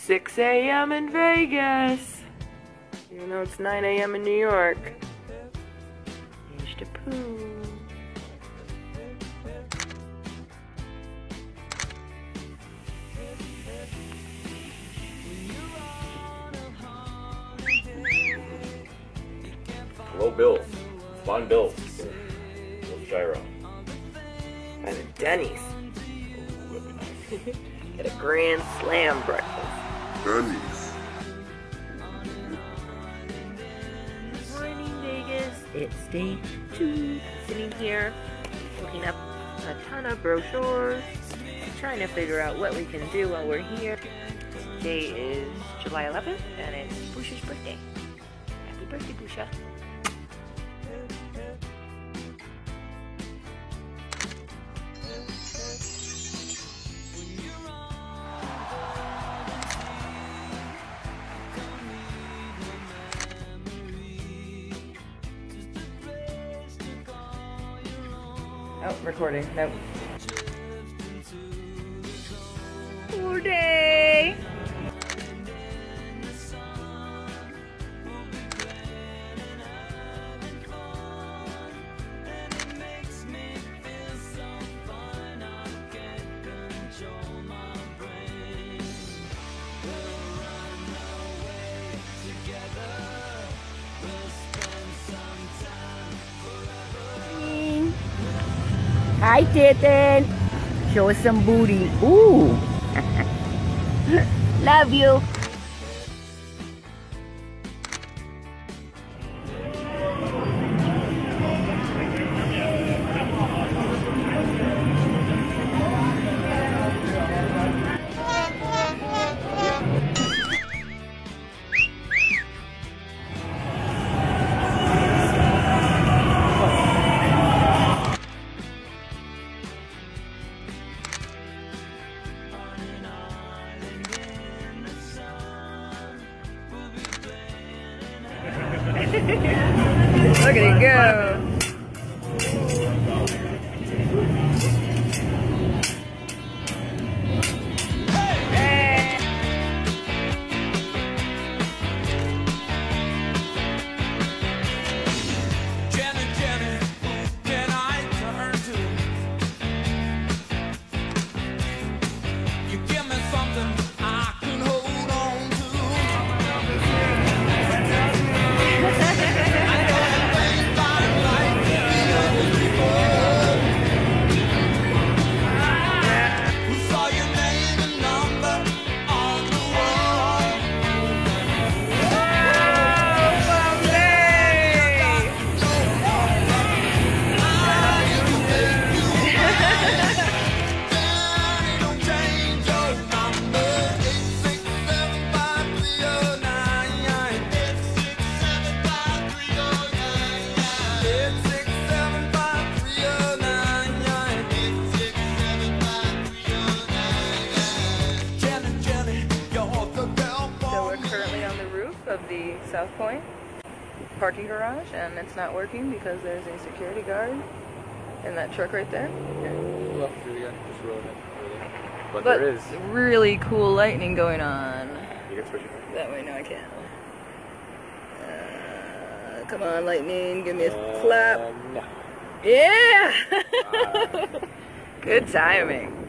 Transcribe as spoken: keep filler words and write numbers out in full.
six A M in Vegas. Even though it's nine A M in New York. Here's the pool. Low bill. Fun bill. Little gyro. By the Denny's. Get a grand slam breakfast. Denny's. Morning Vegas. It's day two. Sitting here looking up a ton of brochures. Trying to figure out what we can do while we're here. Today is July eleventh and it's Busha's birthday. Happy birthday, Busha. Oh, recording. Nope. Pool day! Hi, Titten. Show us some booty. Ooh. Love you. Look at it go. Of the South Point parking garage, and it's not working because there's a security guard in that truck right there. Well, just roll it. But, but there is really cool lightning going on. You can switch it. That way, no, I can't. Uh, come on, lightning, give me a Uh, clap. no. Yeah! Uh. Good timing.